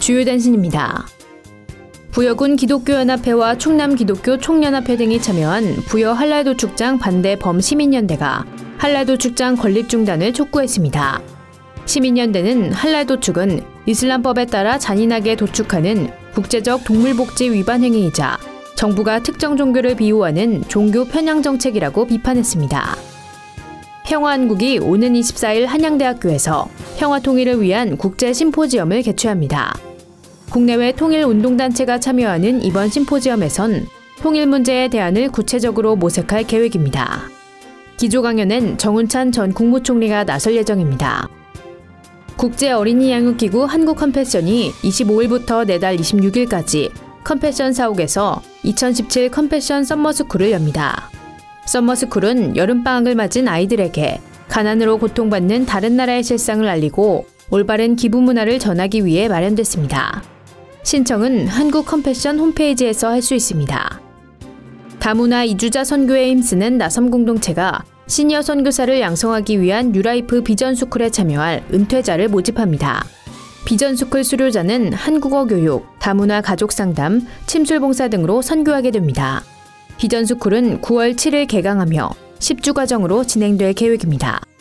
주요 단신입니다. 부여군 기독교연합회와 충남기독교 총연합회 등이 참여한 부여 한랄도 축장 반대 범시민연대가 한랄도 축장 건립 중단을 촉구했습니다. 시민연대는 한랄도 축은 이슬람법에 따라 잔인하게 도축하는 국제적 동물복지 위반 행위이자 정부가 특정 종교를 비호하는 종교 편향 정책이라고 비판했습니다. 평화한국이 오는 24일 한양대학교에서 평화 통일을 위한 국제 심포지엄을 개최합니다. 국내외 통일운동단체가 참여하는 이번 심포지엄에선 통일 문제의 대안을 구체적으로 모색할 계획입니다. 기조 강연엔 정운찬 전 국무총리가 나설 예정입니다. 국제어린이양육기구 한국컴패션이 25일부터 내달 26일까지 컴패션 사옥에서 2017 컴패션 썸머스쿨을 엽니다. 썸머스쿨은 여름방학을 맞은 아이들에게 가난으로 고통받는 다른 나라의 실상을 알리고 올바른 기부 문화를 전하기 위해 마련됐습니다. 신청은 한국 컴패션 홈페이지에서 할 수 있습니다. 다문화 이주자 선교에 힘쓰는 나섬 공동체가 시니어 선교사를 양성하기 위한 뉴라이프 비전스쿨에 참여할 은퇴자를 모집합니다. 비전스쿨 수료자는 한국어 교육, 다문화 가족 상담, 침술봉사 등으로 선교하게 됩니다. 비전스쿨은 9월 7일 개강하며 10주 과정으로 진행될 계획입니다.